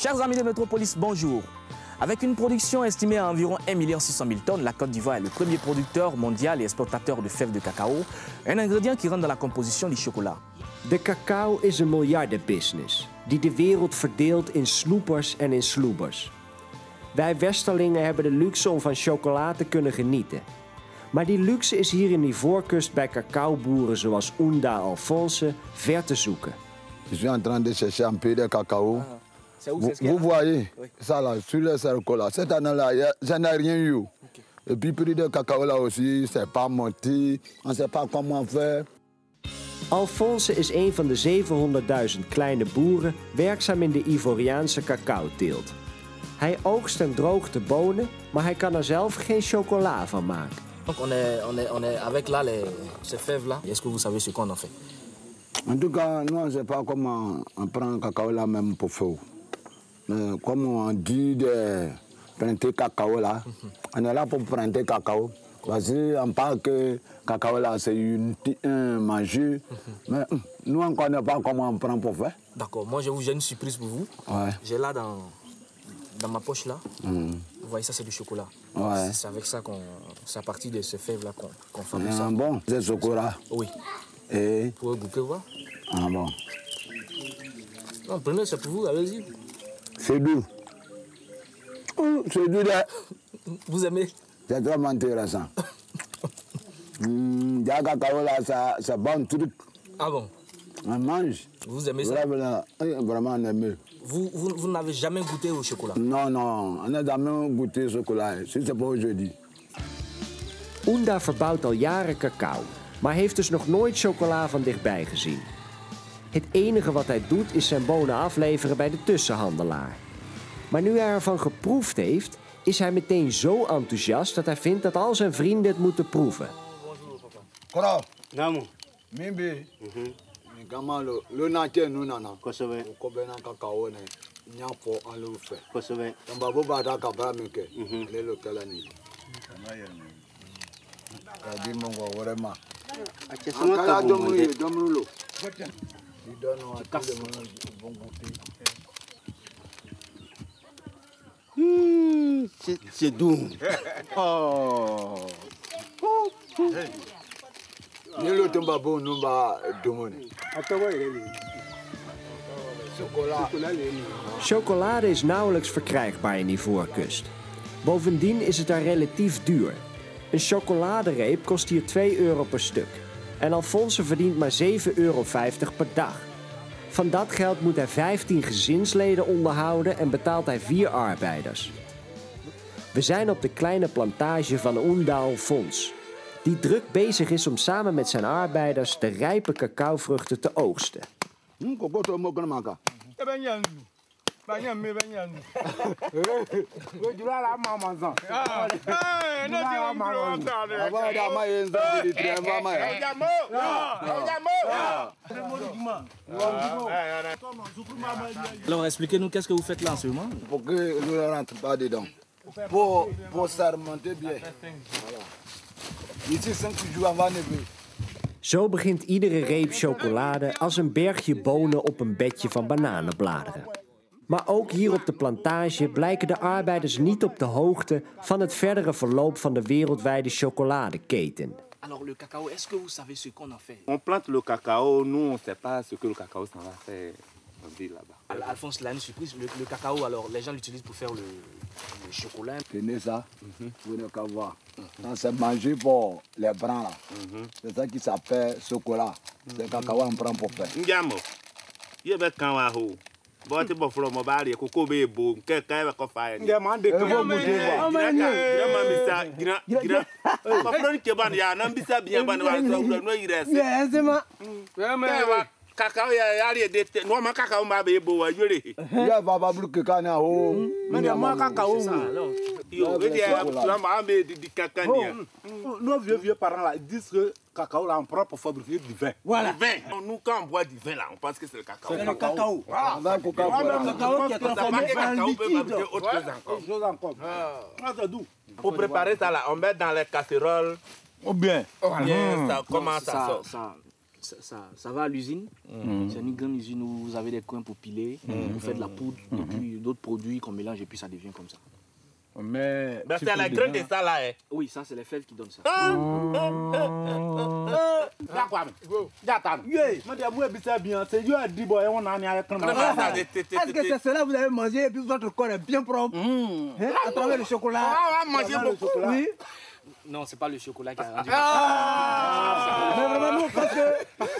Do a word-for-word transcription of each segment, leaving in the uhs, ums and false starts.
Chers amis de Métropolis, bonjour. Avec une production estimée à environ un million six cent mille tonnes, la Côte d'Ivoire est le premier producteur mondial et exportateur de fèves de cacao, un ingrédient qui rentre dans la composition du chocolat. De cacao is een miljardenbusiness die de wereld verdeelt in snoepers en in sloebers. Wij Westerlingen hebben de luxe om van chocola te kunnen genieten. Maar die luxe is hier in de Ivoorkust bij cacaoboeren zoals Ounda Alphonse ver te zoeken. Je suis en train de chercher un peu de cacao. Ah. Où, vous, vous voyez, oui. Ça là, sur le cercle là. Cette année-là, je n'ai rien eu. Okay. Et puis, prix de cacao là aussi, c'est pas monté. On ne sait pas comment faire. Alphonse is een van de zevenhonderdduizend kleine boeren werkzaam in de Ivoriaanse cacaoteelt. Hij oogst en droogt de bonen, maar hij kan er zelf geen chocola van maken. Donc on est, on est, on est avec là les, ces fèves là. Est-ce que vous savez ce qu'on en fait? En tout cas, nous on ne sait pas comment on prend le cacao là même pour faire. Mais comme on dit de planter cacao là, mm-hmm. On est là pour planter cacao. Parce qu'on parle que le cacao là c'est un manger, mm-hmm. Mais nous on ne connaît pas comment on prend pour faire. D'accord, moi j'ai une surprise pour vous. Ouais. J'ai là dans, dans ma poche là, mm. Vous voyez ça c'est du chocolat. Ouais. C'est avec ça qu'on, c'est à partir de ce fèves là qu'on qu'on fabrique ah, ça. Bon, c'est du chocolat. Oui. Et? Vous pouvez goûter voir. Ah bon. Non, prenez, c'est pour vous, allez-y. C'est doux. Oh, c'est doux là. Vous aimez? C'est vraiment intéressant. mmh, le cacao là, ça, c'est bon truc. Ah bon? On mange. Vous aimez ça? Vraiment, vraiment on aime. Vous, vous, vous n'avez jamais goûté au chocolat? Non, non, on n'a jamais goûté au chocolat. Si c'est pas aujourd'hui. Ounda verbouwt al jaren cacao, maar heeft dus nog nooit chocola van dichtbij gezien. Het enige wat hij doet is zijn bonen afleveren bij de tussenhandelaar. Maar nu hij ervan geproefd heeft, is hij meteen zo enthousiast dat hij vindt dat al zijn vrienden het moeten proeven. Kora, namu, mimbi, gamalo, lunache nunana, kosowe, kobena kakao ne, nyapo alufe, kosowe, tambabo bata kabra mike, lelo kalani. Kadi mongo worema. Akala domru domrulo. Il donne à tout le monde bon goûter. Mmh, c'est doux. Oh. Nilo tomba bon numba domone. Chocolade is nauwelijks verkrijgbaar in Ivoorkust. Bovendien is het daar relatief duur. Een chocoladereep kost hier twee euro per stuk. En Alphonse verdient maar zeven euro vijftig per dag. Van dat geld moet hij vijftien gezinsleden onderhouden en betaalt hij vier arbeiders. We zijn op de kleine plantage van Ounda Alphonse, die druk bezig is om samen met zijn arbeiders de rijpe cacaovruchten te oogsten. Alors expliquez-nous qu'est-ce que vous faites là en ce moment? Pour que je ne rentre pas dedans. Pour, pour sermenter bien. Voilà. Ici cinq jours avant de venir. Zo begint iedere reep chocolade als een bergje bonen op een bedje van bananenbladeren. Maar ook hier op de plantage blijken de arbeiders niet op de hoogte van het verdere verloop van de wereldwijde chocoladeketen. Alors le cacao, est-ce que vous savez ce qu'on en fait? On plante le cacao, nous on ne sait pas ce que le cacao s'en va faire là-bas. Alphonse, là une surprise, le, le cacao, alors les gens l'utilisent pour faire le, le chocolat. Tenez ça, mm-hmm. Vous ne pouvez voir. Mm-hmm. C'est mangé pour les bras là. Mm-hmm. C'est ça qui s'appelle chocolat. Mm-hmm. C'est le cacao on prend pour faire. Ndiamo, il y a un cacao. Bon, tu peux faire mon bari, coco bébé, quelqu'un va faire. Il y a un de quoi vous dire. Grand missa, grand, grand. Pas prendre que ban ya, n'ambissa bien ban wa so no irese. Yeah, c'est ma. Vraiment. Cacao ya ya li de no ma cacao ma be bo wa yore. Ya baba blu que kana ho. Mais moi cacao. Yo, il y a la ma be di cacania. Nos vieux vieux parents là disent que cacao là on prend pour fabriquer du vin. Voilà. Du vin. Nous quand on boit du vin là, on pense que c'est le cacao. C'est le cacao. Voilà. Le cacao qui est transformé en liquide. Autre chose encore. Ah, c'est doux. Pour préparer ça là, on met dans les casseroles. Ou bien. Bien, ça comment ça sort. ça, ça, ça va à l'usine. Mm. C'est une grande usine où vous avez des coins pour piler, mm. vous faites de la poudre, mm. et puis d'autres produits qu'on mélange et puis ça devient comme ça. Mais ben, c'est la graine de ça là. Hein. Oui, ça c'est les fèves qui donnent ça. Est-ce que c'est cela que vous avez mangé et puis votre corps est bien propre mmh. hein, à travers le chocolat? Ah, manger beaucoup. Oui. Non, c'est pas le chocolat qui a rendu. Ah, mais vraiment, non, parce que.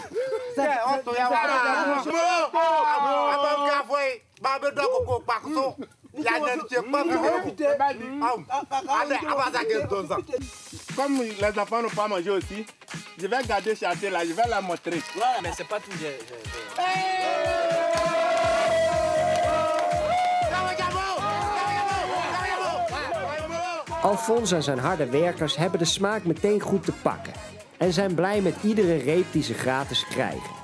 Comme les enfants n'ont pas mangé aussi, je vais garder chanter là, je vais la montrer. Ouais, mais c'est pas tout. J'ai, j'ai, j'ai... Alfons en zijn harde werkers hebben de smaak meteen goed te pakken. En zijn blij met iedere reep die ze gratis krijgen.